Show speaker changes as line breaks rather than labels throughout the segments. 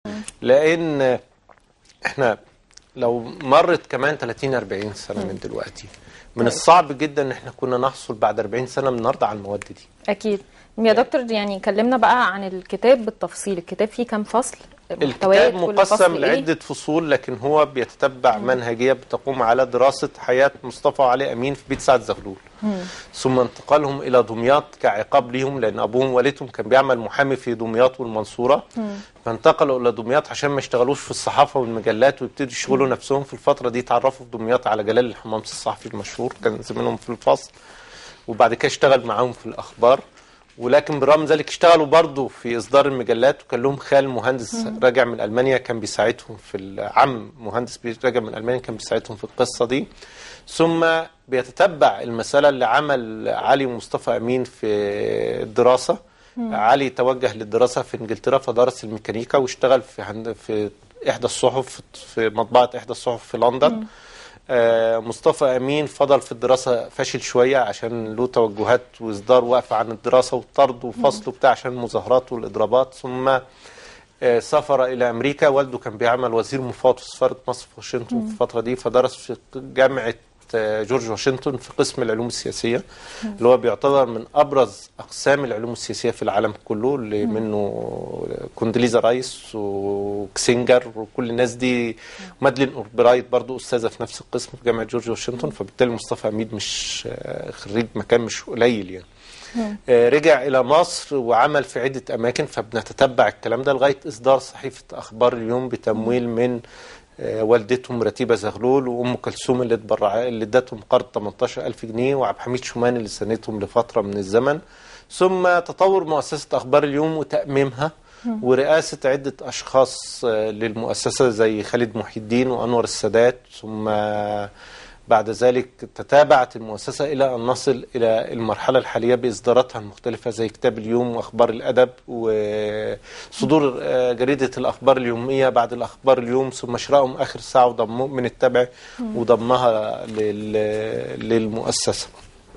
لان احنا لو مرت كمان 30-40 سنه من دلوقتي، من الصعب جدا ان احنا كنا نحصل بعد 40 سنه من النهارده على المواد دي.
اكيد يا دكتور. يعني كلمنا بقى عن الكتاب بالتفصيل. الكتاب فيه كام فصل؟
الكتاب مقسم لعدة فصول، لكن هو بيتتبع منهجية بتقوم على دراسة حياة مصطفى وعلي أمين في بيت سعد زغلول، ثم انتقالهم إلى دمياط كعقاب ليهم، لأن أبوهم ووالدهم كان بيعمل محامي في دمياط والمنصورة، فانتقلوا إلى دمياط عشان ما يشتغلوش في الصحافة والمجلات ويبتدوا يشغلوا نفسهم. في الفترة دي تعرفوا في دمياط على جلال الحمامسي الصحفي المشهور، كان زميلهم في الفصل، وبعد كده اشتغل معاهم في الأخبار. ولكن برغم ذلك اشتغلوا برضه في إصدار المجلات، وكان لهم خال مهندس راجع من ألمانيا كان بيساعدهم في العم مهندس راجع من ألمانيا كان بيساعدهم في القصة دي. ثم بيتتبع المسألة اللي عمل علي ومصطفى أمين في الدراسة. علي توجه للدراسة في إنجلترا فدرس الميكانيكا واشتغل في إحدى الصحف، في مطبعة إحدى الصحف في لندن. مصطفى أمين فضل في الدراسة، فشل شوية عشان له توجهات وإصدار واقفة عن الدراسة والطرد وفصله بتاع عشان المظاهرات والإضرابات. ثم سافر إلى أمريكا، والده كان بيعمل وزير مفوض في سفارة مصر في واشنطن في الفترة دي، فدرس في جامعة جورج واشنطن في قسم العلوم السياسية، اللي هو بيعتبر من أبرز أقسام العلوم السياسية في العالم كله، اللي منه كوندليزا رايس وكسينجر وكل الناس دي. مادلين أوربرايت برضو أستاذة في نفس القسم في جامعة جورج واشنطن. فبالتالي مصطفى أمين مش خريج مكان مش قليل يعني. رجع إلى مصر وعمل في عدة أماكن، فبنتتبع الكلام ده لغاية إصدار صحيفة أخبار اليوم بتمويل من والدتهم رتيبة زغلول، وأم كلثوم اللي ادتهم قرض 18,000 جنيه، وعبد الحميد شومان اللي ساندتهم لفترة من الزمن. ثم تطور مؤسسة أخبار اليوم وتأميمها ورئاسة عدة أشخاص للمؤسسة زي خالد محي الدين وأنور السادات. ثم بعد ذلك تتابعت المؤسسة إلى أن نصل إلى المرحلة الحالية بإصداراتها المختلفة زي كتاب اليوم وأخبار الأدب وصدور جريدة الأخبار اليومية بعد الأخبار اليوم، ثم شرائهم آخر ساعة وضمهم من التبع وضمها للمؤسسة.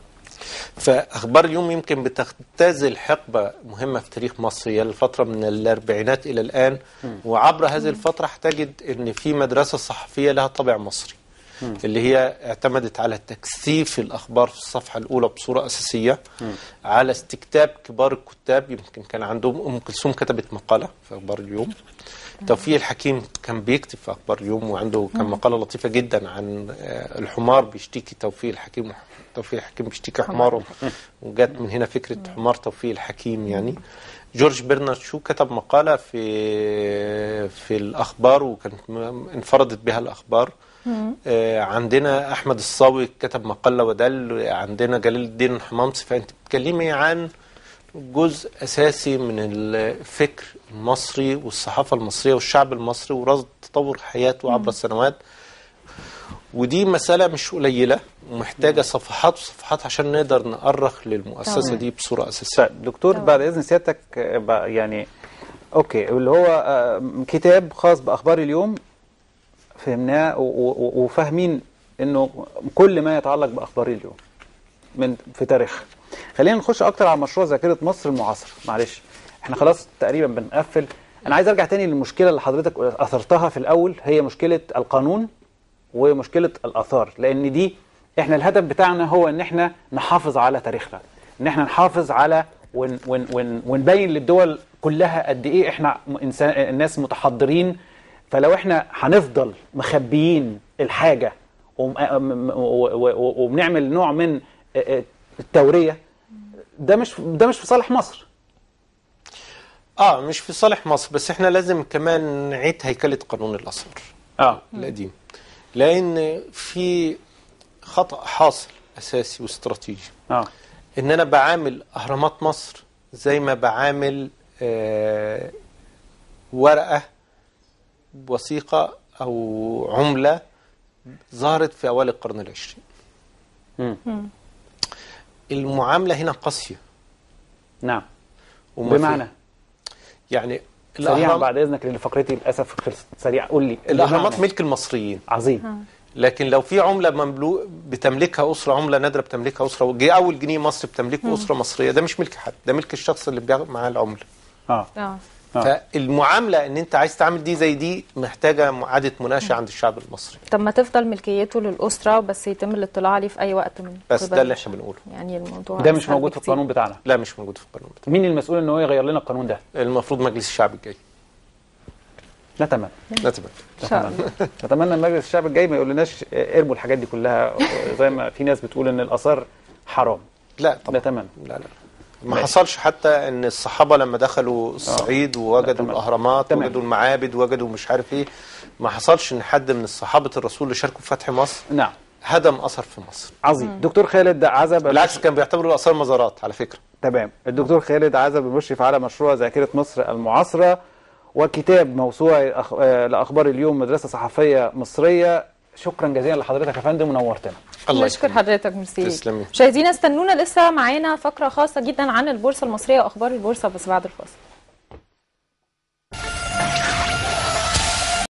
فأخبار اليوم يمكن بتختزل حقبة مهمة في تاريخ مصر، هي الفترة من الأربعينات إلى الآن، وعبر هذه الفترة هتجد أن في مدرسة صحفية لها طابع مصري، اللي هي اعتمدت على تكثيف الأخبار في الصفحة الأولى بصورة أساسية، على استكتاب كبار الكتاب. يمكن كان عندهم أم كلثوم كتبت مقالة في أخبار اليوم، توفيق الحكيم كان بيكتب في أخبار اليوم وعنده كان مقالة لطيفة جدا عن الحمار بيشتكي توفيق الحكيم، توفيق الحكيم بيشتكي حماره، وجات من هنا فكرة حمار توفيق الحكيم يعني. جورج برنارد شو كتب مقالة في الأخبار وكانت انفردت بها الأخبار. عندنا أحمد الصاوي كتب مقالة ودل، عندنا جلال الدين الحمامسي. فأنت بتكلمي عن جزء أساسي من الفكر المصري والصحافة المصرية والشعب المصري ورصد تطور حياته عبر السنوات، ودي مسألة مش قليلة ومحتاجة صفحات وصفحات عشان نقدر نأرخ للمؤسسة دي بصورة أساسية.
دكتور بعد إذن سيادتك، يعني أوكي اللي هو كتاب خاص بأخبار اليوم فهمناه وفاهمين إنه كل ما يتعلق بأخبار اليوم في تاريخ. خلينا نخش أكتر على مشروع ذاكرة مصر المعاصرة. معلش احنا خلاص تقريبا بنقفل. أنا عايز أرجع تاني للمشكلة اللي حضرتك أثرتها في الأول، هي مشكلة القانون ومشكلة الآثار، لأن دي احنا الهدف بتاعنا هو ان احنا نحافظ على تاريخنا، ان احنا نحافظ على ونبين للدول كلها قد ايه احنا الناس متحضرين. فلو احنا هنفضل مخبيين الحاجة وبنعمل نوع من التورية، ده مش في صالح مصر.
مش في صالح مصر، بس احنا لازم كمان نعيد هيكلة قانون الآثار القديم، لأن في خطأ حاصل أساسي واستراتيجي. إن أنا بعامل أهرامات مصر زي ما بعامل ورقة وثيقة أو عملة ظهرت في أوائل القرن العشرين. المعاملة هنا قاسية.
نعم. بمعنى
يعني
سريعا بعد إذنك لأن فقرتي للأسف خلصت. سريع قول لي.
الأهرامات ملك المصريين.
عظيم.
لكن لو في عملة بتملكها أسرة، عملة نادرة بتملكها أسرة، أول جنيه مصري بتملكه أسرة مصرية، ده مش ملك حد، ده ملك الشخص اللي بياخد معاه العملة. فالمعامله ان انت عايز تعمل دي زي دي محتاجه اعاده مناقشه عند الشعب المصري.
طب ما تفضل ملكيته للاسره بس يتم الاطلاع عليه في اي وقت من
بس
قبل
ده اللي احنا بنقوله.
يعني الموضوع
ده مش
أسهل
موجود في
بكتير.
القانون بتاعنا.
لا مش موجود في القانون بتاعنا.
مين المسؤول ان هو يغير لنا القانون ده؟
المفروض مجلس الشعب الجاي.
نتمنى
نتمنى.
ان شاء الله.
نتمنى ان مجلس الشعب الجاي ما يقولناش ارموا الحاجات دي كلها زي ما في ناس بتقول ان الاثار حرام.
لا طبعا.
نتمنى.
لا ما حصلش حتى ان الصحابه لما دخلوا الصعيد ووجدوا الاهرامات ووجدوا المعابد ووجدوا مش عارف ايه، ما حصلش ان حد من الصحابه الرسول اللي شاركوا في فتح مصر
نعم
هدم اثر في مصر.
عظيم. دكتور خالد عزب،
بالعكس كان بيعتبروا الاثار مزارات على فكره.
تمام. الدكتور خالد عزب المشرف على مشروع ذاكره مصر المعاصره وكتاب موسوعي لاخبار اليوم مدرسه صحفيه مصريه. شكرا جزيلا لحضرتك يا فندم ونورتنا.
الله
نشكر حضرتك. ميرسي.
تسلمي.
مشاهدينا استنونا لسه معانا فقره خاصه جدا عن البورصه المصريه واخبار البورصه بس بعد الفاصل.